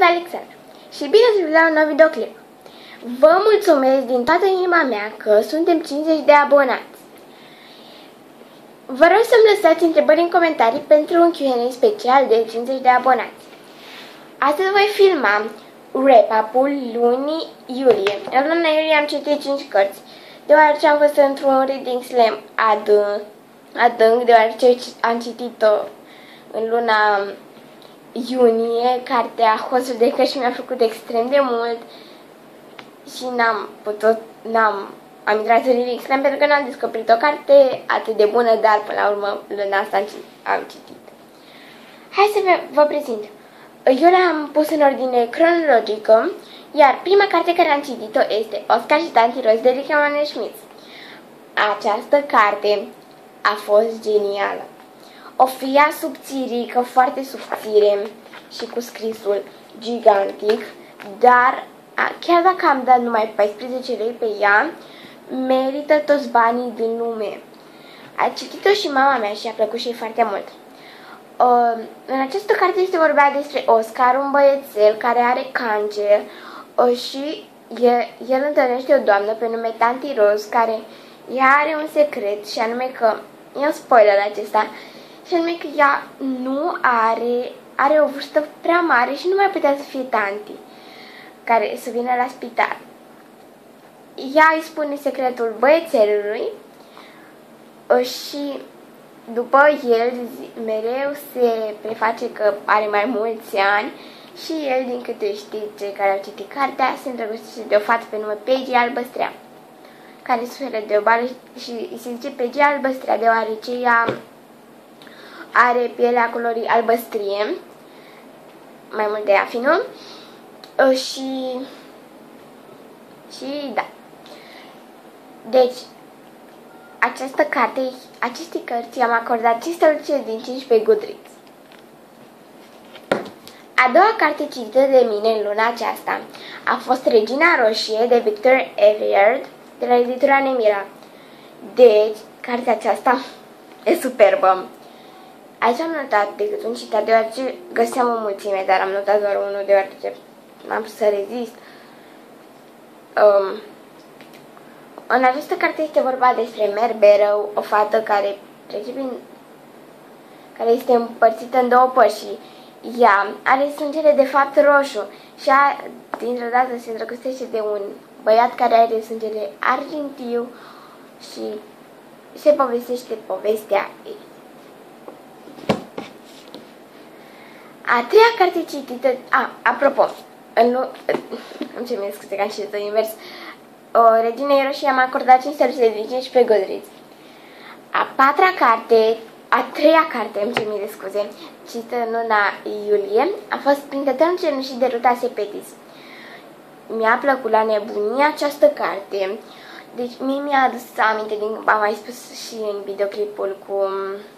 Alexandra și bine ați venit la un nou videoclip. Vă mulțumesc din toată inima mea că suntem 50 de abonați. Vă rog să-mi lăsați întrebări în comentarii pentru un Q&A special de 50 de abonați. Astăzi voi filma wrap-up-ul lunii iulie. În luna iulie am citit 5 cărți, deoarece am fost într-un reading slam adânc, deoarece am citit în luna iunie cartea Hoțul de cărți și mi-a plăcut extrem de mult și am intrat în reading slam pentru că n-am descoperit o carte atât de bună, dar până la urmă luna asta am citit. Hai să vă prezint. Eu le-am pus în ordine cronologică, iar prima carte care am citit-o este Oscar și Tanti Rose de Rick Emanuel Schmitz. Această carte a fost genială. O fia subțirică, foarte subțire și cu scrisul gigantic, dar chiar dacă am dat numai 14 lei pe ea, merită toți banii din lume. A citit-o și mama mea și a plăcut și ei foarte mult. În această carte este vorba despre Oscar, un băiețel care are cancer și el întâlnește o doamnă pe nume Tanti Rose, care ea are un secret și anume că, e un spoiler acesta, și anume că ea nu are o vârstă prea mare și nu mai putea să fie tanti care să vină la spital. Ea îi spune secretul băiețelului și după el mereu se preface că are mai mulți ani și el, din câte știți cei care au citit cartea, se îndrăgostește de o fată pe nume Peggy Albăstrea, care suferă de o boală și îi se zice Peggy Albăstrea deoarece ea are pielea culorii albăstrie, mai mult de afinu, și da. Deci, această carte, acestei cărți am acordat 5 stăluțe din 5 pe Goodreads. A doua carte citită de mine în luna aceasta a fost Regina Roșie de Victor Aveyard de la editura Nemira. Deci, cartea aceasta e superbă. Aici am notat decât un citat, deoarece găseam o mulțime, dar am notat doar unul, deoarece n-am putut să rezist. În această carte este vorba despre Mare Barrow, o fată care este împărțită în două părți și ea are sângele de fapt roșu și dintr-o dată se îndrăgostește de un băiat care are sângele argintiu și se povestește povestea ei. A treia carte citită, apropo, îmi cer scuze că am citit-o invers, Reginei Roșii am acordat 5 stăluțe de 5 pe Goodreads. A treia carte, îmi cer scuze, citită în luna iulie, a fost Prințătorul Cenușii de Ruta Sepetis. Mi-a plăcut la nebunie această carte, deci mie mi-a adus aminte, am mai spus și în videoclipul cu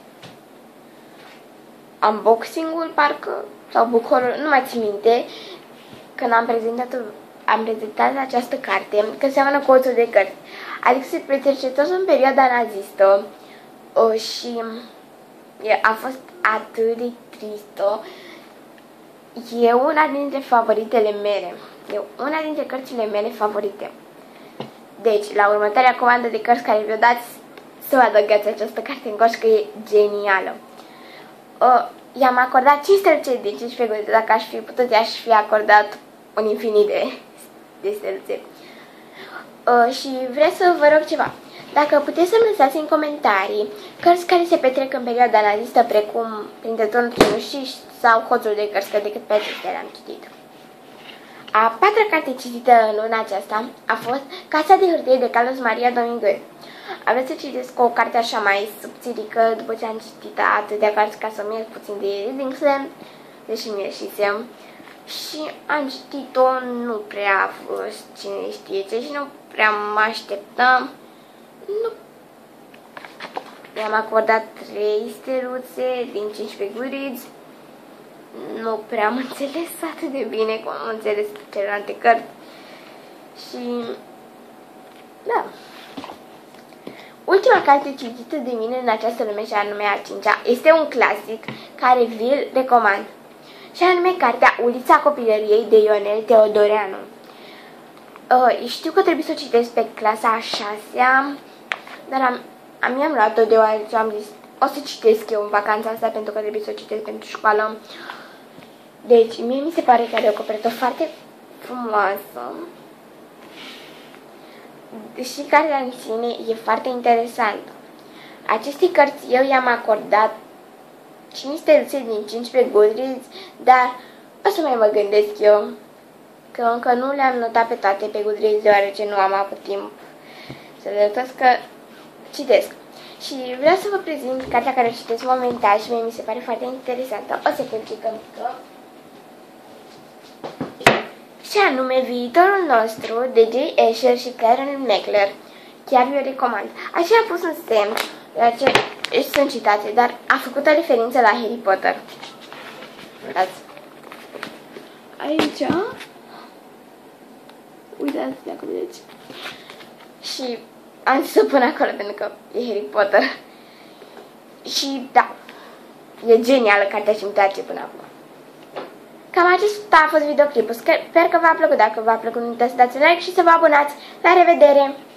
unboxing-ul, parcă, sau book-haul, nu mai țin minte, când am prezentat această carte, că seamănă cu Hoțul de cărți. Adică se petrece tot în perioada nazistă și a fost atât de tristă. E una dintre favoritele mele. E una dintre cărțile mele favorite. Deci, la următoarea comandă de cărți care vi-o dați, să vă adăugați această carte în coș, că e genială. I-am acordat 5 stăluțe de 5 pe Goodreads. Dacă aș fi putut, i-aș fi acordat un infinit de stăluțe. Și vreau să vă rog ceva. Dacă puteți să-mi lăsați în comentarii cărți care se petrec în perioada nazistă, precum Prințătorul Cenușii sau Hoțul de cărți, că decât pe acestea le-am citit. A patra carte citită în luna aceasta a fost Casa de hârtie de Carlos Maria Dominguez. Aveți să citesc o carte așa mai subțirică după ce am citit atâtea cărți, ca să-mi ies puțin de reading slam, deși mi ieșisem. Și am citit-o, nu prea a fost cine știe ce și nu prea mă așteptam. Nu. I-am acordat 3 steluțe din 5 pe Goodreads. Nu prea am înțeles atât de bine cum am înțeles celelalte cărți. Și da. Ultima carte citită de mine în această lume, și anume a 5-a, este un clasic care vi-l recomand. și anume cartea Ulița Copilăriei de Ionel Teodoreanu. Știu că trebuie să o citesc pe clasa a 6-a, dar mi-am luat-o deoarece am zis o să citesc eu în vacanța asta pentru că trebuie să o citesc pentru școală. Deci, mie mi se pare că are o copertă foarte frumoasă. Și cartea în sine e foarte interesantă. Aceste cărți eu i-am acordat 5 steluțe din 5 pe Goodreads, dar o să mai mă gândesc eu că încă nu le-am notat pe toate pe Goodreads deoarece nu am avut timp să le notez, că citesc. Și vreau să vă prezint cartea care o citesc momentan și mie mi se pare foarte interesantă. O secundică mică. Și anume Viitorul nostru de J. Asher și Karen Meckler. Chiar vi-o recomand. Așa a pus un semn, deoarece sunt citate, dar a făcut o referință la Harry Potter. Uitați. Aici. Uitați dacă vedeți. Și am zis să pun acolo pentru că e Harry Potter. Și da, e genială cartea și îmi place până acum. Cam acesta a fost videoclipul. Sper că v-a plăcut. Dacă v-a plăcut, nu uitați să dați like și să vă abonați. La revedere!